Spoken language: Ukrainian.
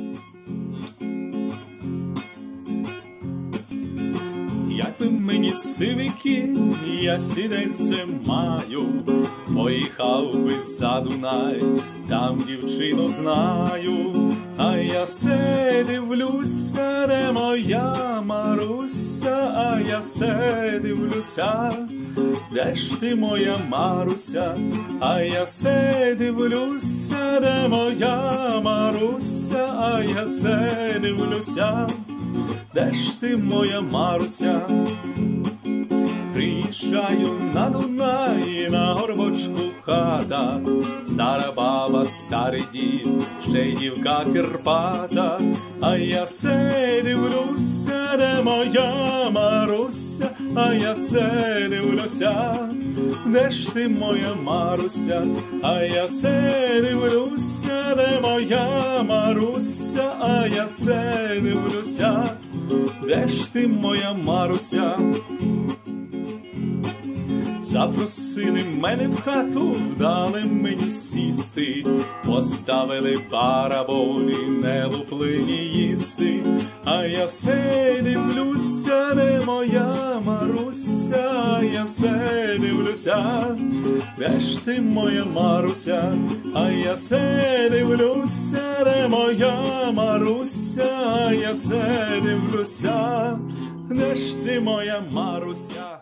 Якби мені сивики, я сідельце маю, поїхав би за Дунай, там дівчину знаю. А я все дивлюся, де моя Маруся, а я все дивлюся, де ж ти, моя Маруся, а я все дивлюся, де моя Маруся, а я все дивлюся, де ж ти, моя Маруся. Приїжджаю на Дунай, на горбочку хата, стара баба, старий дід, ще й дівка Кирпата. А я все дивлюся, де моя Маруся, а я все дивлюся, де ж ти, моя Маруся, а я все дивлюся, де моя Маруся, а я все дивлюся, де ж ти, моя Маруся. Запросили мене в хату, дали мені сісти, поставили барабони, нелуплині їсти. А я все дивлюся, де моя Маруся, а я все дивлюся, де ж ти, моя Маруся, а я все дивлюся, де моя Маруся, а я все дивлюся, де ж ти, моя Маруся.